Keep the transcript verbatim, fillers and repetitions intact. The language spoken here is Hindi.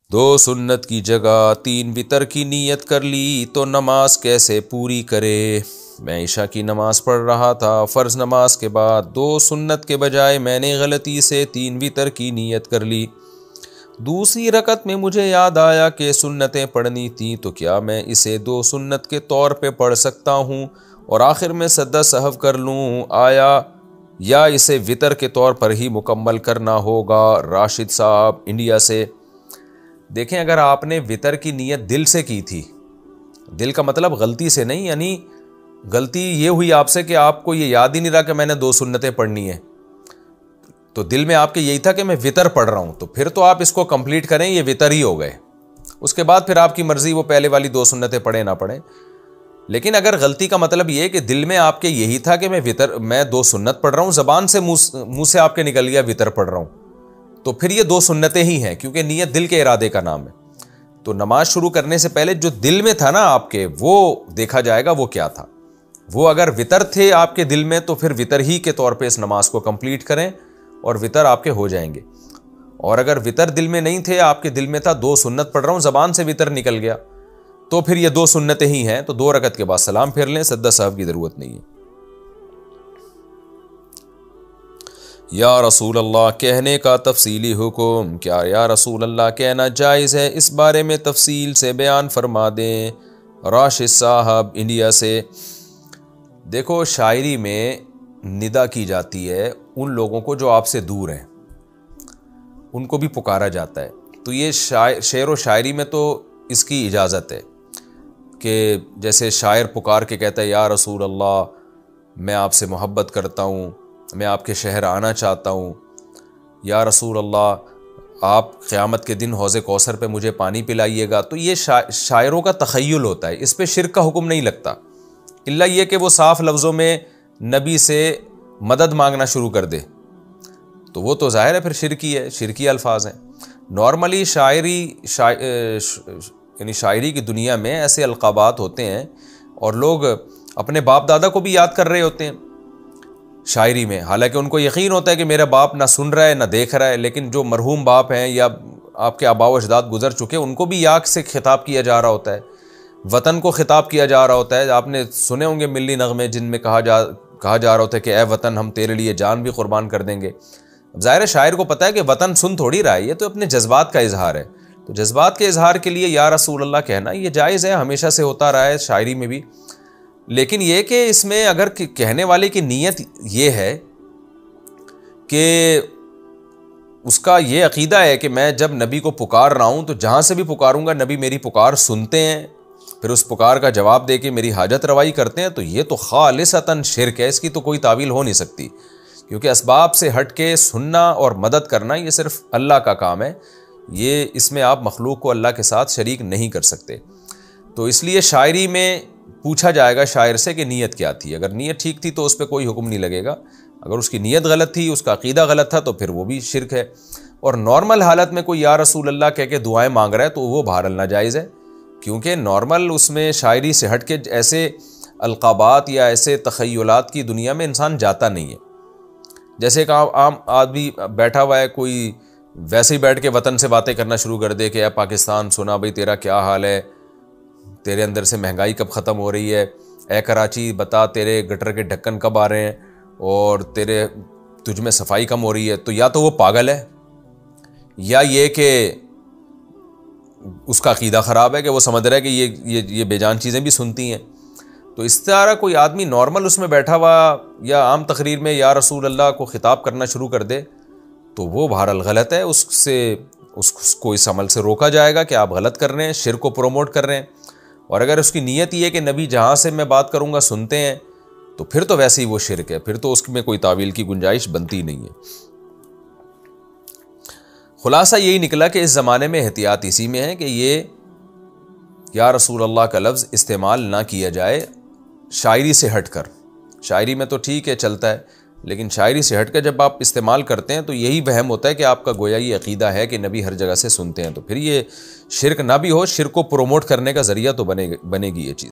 दो सुन्नत की जगह तीन वितर की नीयत कर ली तो नमाज कैसे पूरी करे। मैं इशा की नमाज पढ़ रहा था, फ़र्ज़ नमाज के बाद दो सुन्नत के बजाय मैंने गलती से तीन वितर की नीयत कर ली। दूसरी रकत में मुझे याद आया कि सुन्नतें पढ़नी थी, तो क्या मैं इसे दो सुन्नत के तौर पे पढ़ सकता हूँ और आखिर में सद्दा सहव कर लूँ आया या इसे वितर के तौर पर ही मुकम्मल करना होगा। राशिद साहब इंडिया से। देखें, अगर आपने वितर की नीयत दिल से की थी, दिल का मतलब गलती से नहीं, यानी गलती ये हुई आपसे कि आपको ये याद ही नहीं रहा कि मैंने दो सुन्नतें पढ़नी है, तो दिल में आपके यही था कि मैं वितर पढ़ रहा हूं, तो फिर तो आप इसको कंप्लीट करें, ये वितर ही हो गए। उसके बाद फिर आपकी मर्जी वो पहले वाली दो सुन्नतें पढ़े ना पढ़े। लेकिन अगर गलती का मतलब ये कि दिल में आपके यही था कि मैं वितर मैं दो सुन्नत पढ़ रहा हूं, जबान से मुंह मुंह से आपके निकल गया वितर पढ़ रहा हूं, तो फिर ये दो सुन्नतें ही हैं, क्योंकि नीयत दिल के इरादे का नाम है। तो नमाज शुरू करने से पहले जो दिल में था ना आपके, वो देखा जाएगा वो क्या था। वो अगर वितर थे आपके दिल में तो फिर वितर ही के तौर पे इस नमाज को कंप्लीट करें और वितर आपके हो जाएंगे। और अगर वितर दिल में नहीं थे, आपके दिल में था दो सुन्नत पढ़ रहा हूं, जबान से वितर निकल गया, तो फिर ये दो सुन्नतें ही हैं, तो दो रकत के बाद सलाम फिर लें, सद्दा साहब की जरूरत नहीं है। या रसूल अल्लाह कहने का तफसीली हुक्म, क्या या रसूल अल्लाह कहना जायज़ है, इस बारे में तफसील से बयान फरमा दें। राशिद साहब इंडिया से। देखो, शायरी में निदा की जाती है उन लोगों को जो आपसे दूर हैं, उनको भी पुकारा जाता है। तो ये शायर शेर व शायरी में तो इसकी इजाज़त है कि जैसे शायर पुकार के कहता है, या रसूल अल्लाह मैं आपसे मोहब्बत करता हूँ, मैं आपके शहर आना चाहता हूँ, या रसूल अल्लाह आप क़यामत के दिन हौज़े कौसर पे मुझे पानी पिलाइएगा। तो ये शा, शायरों का तख़य्युल होता है, इस पे शिर्क का हुक्म नहीं लगता, इल्ला ये कि वो साफ़ लफ्ज़ों में नबी से मदद मांगना शुरू कर दे, तो वो तो ज़ाहिर है फिर शिरकी है, शिरकी अल्फाज हैं। नॉर्मली शायरी यानी शायरी की दुनिया में ऐसे अलक़ाबात होते हैं और लोग अपने बाप दादा को भी याद कर रहे होते हैं शायरी में, हालांकि उनको यकीन होता है कि मेरा बाप ना सुन रहा है ना देख रहा है, लेकिन जो मरहूम बाप हैं या आपके आबा व अजदाद गुजर चुके, उनको भी याद से खिताब किया जा रहा होता है, वतन को खिताब किया जा रहा होता है। आपने सुने होंगे मिल्ली नगमे जिनमें कहा जा कहा जा रहा होता है कि ए वतन हम तेरे लिए जान भी कुर्बान कर देंगे। ज़ाहिर है शायर को पता है कि वतन सुन थोड़ी रहा है, ये तो अपने जज्बात का इजहार है, तो जज्बात के इजहार के लिए या रसूल अल्लाह कहना ये जायज़ है, हमेशा से होता रहा है शायरी में भी। लेकिन ये कि इसमें अगर कहने वाले की नीयत ये है कि उसका ये अकीदा है कि मैं जब नबी को पुकार रहा हूँ तो जहाँ से भी पुकारूंगा नबी मेरी पुकार सुनते हैं, फिर उस पुकार का जवाब दे के मेरी हाजत रवाई करते हैं, तो ये तो खालिसतन शिर्क है, इसकी तो कोई तावील हो नहीं सकती, क्योंकि असबाब से हट के सुनना और मदद करना ये सिर्फ अल्लाह का काम है, ये इसमें आप मखलूक को अल्लाह के साथ शरीक नहीं कर सकते। तो इसलिए शायरी में पूछा जाएगा शायर से कि नीयत क्या थी। अगर नीयत ठीक थी तो उस पर कोई हुक्म नहीं लगेगा, अगर उसकी नीयत गलत थी, उसका अकीदा गलत था, तो फिर वो भी शिर्क है। और नॉर्मल हालत में कोई या रसूल अल्लाह कह के दुआएं मांग रहा है तो वो बहरहाल नाजायज़ है, क्योंकि नॉर्मल उसमें शायरी से हट के ऐसे अलक़ाबात या ऐसे तख़य्युलात की दुनिया में इंसान जाता नहीं है। जैसे एक आम आदमी बैठा हुआ है, कोई वैसे ही बैठ के वतन से बातें करना शुरू कर दे कि ए पाकिस्तान सुना भाई तेरा क्या हाल है, तेरे अंदर से महंगाई कब ख़त्म हो रही है, ए कराची बता तेरे गटर के ढक्कन कब आ रहे हैं, और तेरे तुझ में सफाई कम हो रही है। तो या तो वो पागल है, या ये कि उसका अकीदा ख़राब है कि वो समझ रहा है कि ये ये ये बेजान चीज़ें भी सुनती हैं। तो इस तरह कोई आदमी नॉर्मल उसमें बैठा हुआ या आम तकरीर में या रसूल अल्लाह को ख़िताब करना शुरू कर दे, तो वो बहरहाल गलत है, उससे उसको इस अमल से रोका जाएगा कि आप गलत कर रहे हैं, शिर्क को प्रोमोट कर रहे हैं। और अगर उसकी नीयत ये है कि नबी जहाँ से मैं बात करूँगा सुनते हैं, तो फिर तो वैसे ही वो शिर्क है, फिर तो उसमें कोई तावील की गुंजाइश बनती नहीं है। खुलासा यही निकला कि इस ज़माने में एहतियात इसी में है कि ये या रसूल अल्लाह का लफ्ज़ इस्तेमाल ना किया जाए शायरी से हटकर। शायरी में तो ठीक है चलता है, लेकिन शायरी से हटकर जब आप इस्तेमाल करते हैं तो यही वहम होता है कि आपका गोया ये अकीदा है कि नबी हर जगह से सुनते हैं, तो फिर ये शिर्क ना भी हो, शिर्क को प्रोमोट करने का ज़रिया तो बनेगी बनेगी ये चीज़।